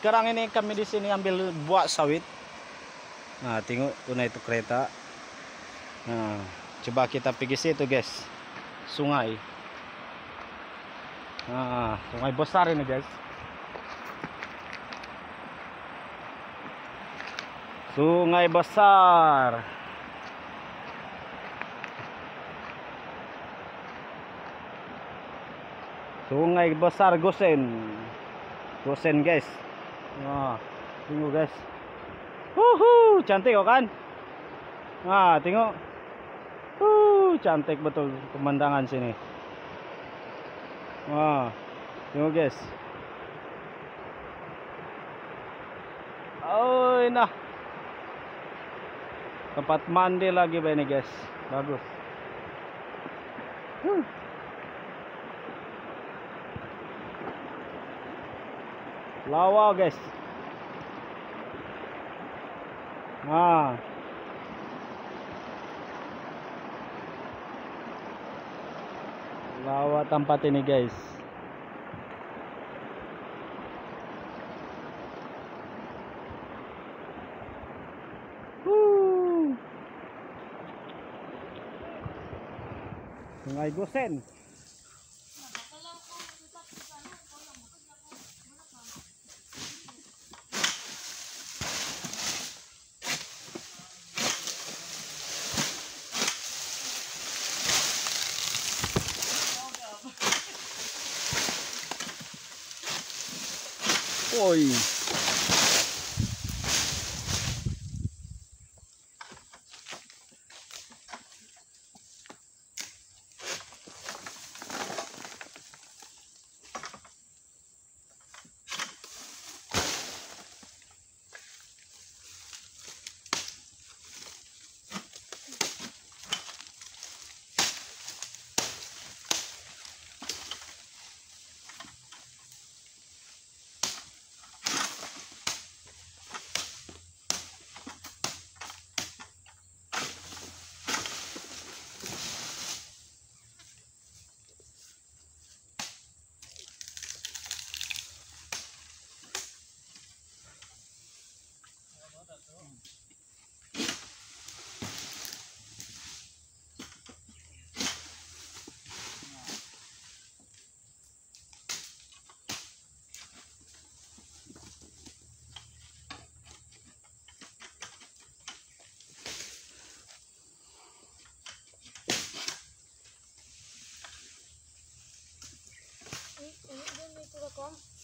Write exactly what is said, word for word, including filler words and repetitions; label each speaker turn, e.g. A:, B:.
A: sekarang ini kami di sini ambil buah sawit. Nah, tengok una itu kereta. Nah, coba kita pergi situ, guys. Sungai. Nah, sungai besar ini, guys. Sungai besar. Sungai besar Gosen. Gosen, guys. Nah, tengok, guys. Uhu, cantik kok kan? Nah, tengok. Uh, cantik betul pemandangan sini. Wah, tengok, guys. Oh, nah. Tempat mandi lagi ini, guys. Bagus. Huh. Lawa, guys. Nah. Lawa tempat ini, guys. Huh. Sungai Gosen. Oi. Ini ini itu kok.